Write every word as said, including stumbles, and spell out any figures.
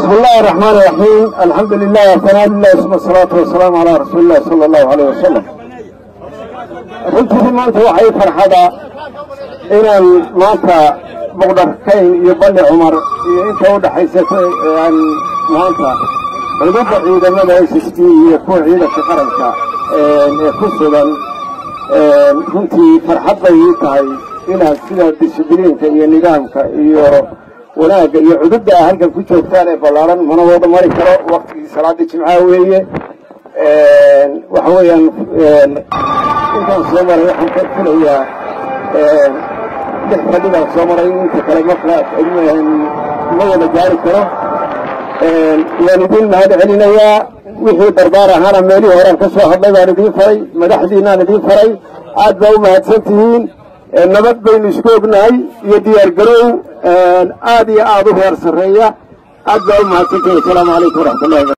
بسم الله الرحمن الرحيم. الحمد لله والثناء لله ثم الصلاة والسلام على رسول الله صلى الله عليه وسلم. runtii maanta waxay farxada inaan maanta boqorkayn iyo Balli Cumar iyo inta u dhaxaysa aan maanta ciidamada ciidamada S S D iyo kuwa ciidanka qaranka ee ku sugan runtii farxad bay tahay inaan sida discipliinka iyo nidaamka iyo wanaaga iyo cudubda halkan ku joogtaan ee balaaran mana wada mari karo waqtigii salaada jimcaha weeye ee waxa weeyaan intaan soo maray waxaan ka filayaa ee lix fadhiga soo maray inta kale marka ma wada gaari karo ee waan idin mahad celinayaa wixii dardaar ahaana meelihii hore ka soo hadlay baan idin faray madaxdiinaan idin faray aad baa u mahadsantihiin nabad baynu isku ognahay iyo diyaar garow aad iyo aad u heer sareeya aad baa u mahadsantihiin. Assalaamu calaykum waraxmatullaahi